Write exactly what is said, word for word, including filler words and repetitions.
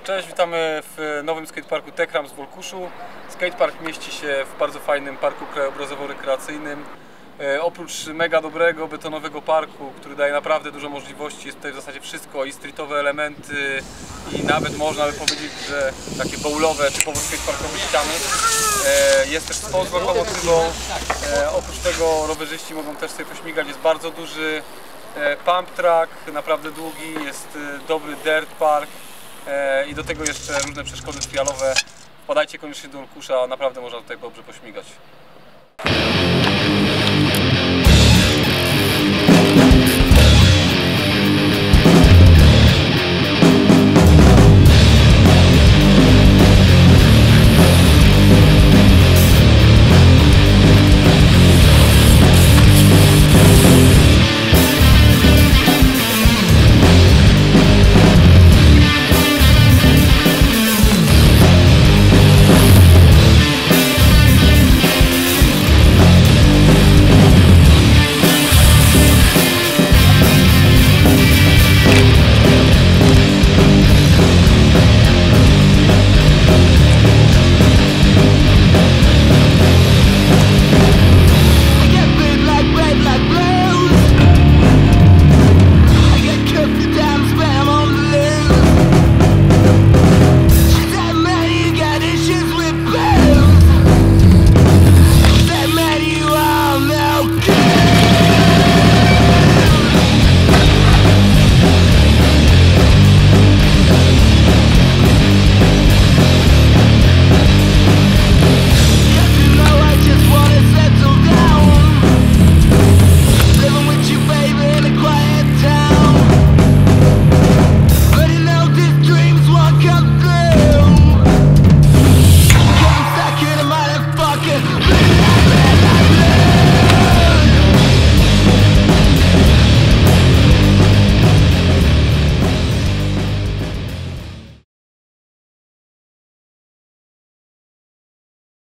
Cześć, witamy w nowym skateparku Techrams w Olkuszu. Skatepark mieści się w bardzo fajnym parku krajobrazowo-rekreacyjnym. E, oprócz mega dobrego betonowego parku, który daje naprawdę dużo możliwości, jest tutaj w zasadzie wszystko, i streetowe elementy, i nawet można by powiedzieć, że takie bowlowe, typowo skateparkowe ściany. E, jest też spot z lokomotywą. E, oprócz tego rowerzyści mogą też sobie pośmigać. Jest bardzo duży e, pump track, naprawdę długi, jest e, dobry dirt park. I do tego jeszcze różne przeszkody trialowe. Wpadajcie koniecznie do Olkusza, naprawdę można tutaj dobrze pośmigać.